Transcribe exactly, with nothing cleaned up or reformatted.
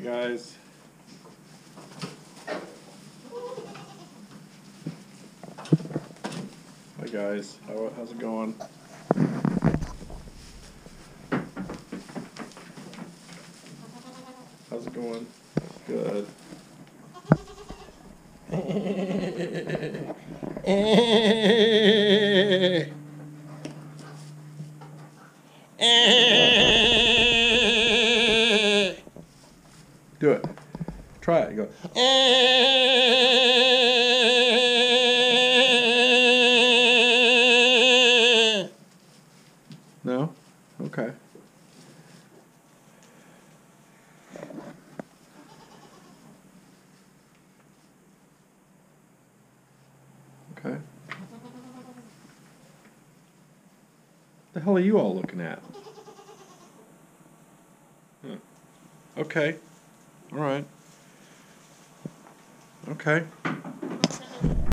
guys. Hi guys, How, how's it going? How's it going? Good. Do it. Try it. Go. No? Okay. Okay. What the hell are you all looking at? Huh. Okay. All right. Okay.